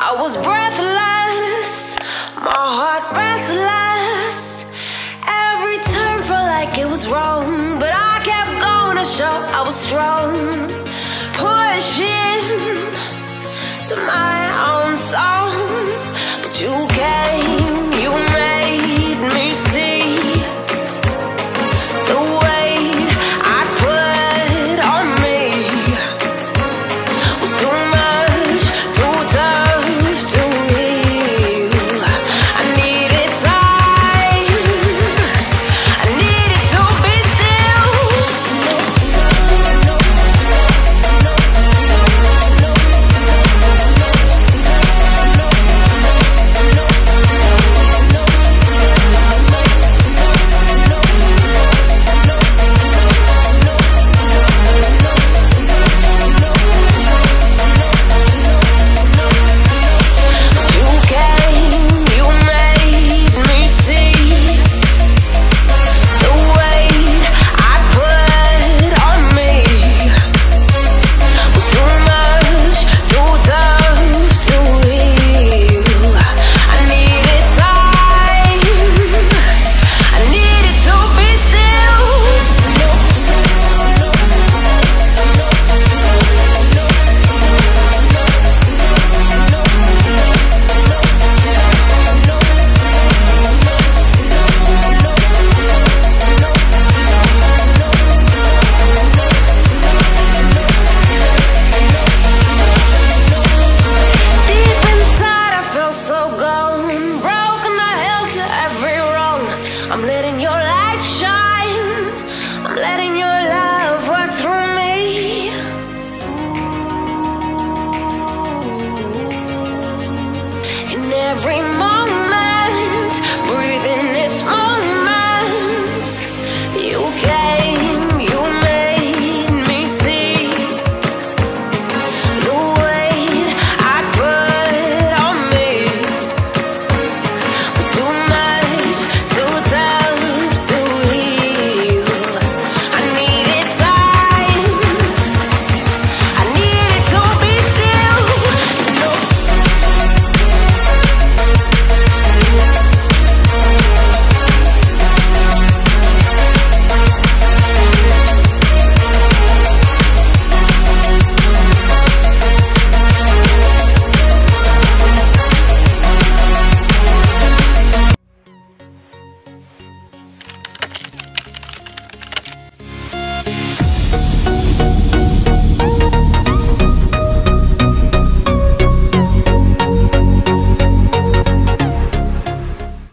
I was breathless, my heart restless. Every turn felt like it was wrong, but I kept going to show I was strong. Pushing to my own song, but you came, you made me see the weight I put on me was too much, too tough to heal. I needed time, I needed to be still. You came, you made me see the weight I put on me was too much, too tough to heal. I needed time, I needed to be still. Deep inside I felt so gone, broken, I held to every wrong. I'm letting your light shine, I'm letting your light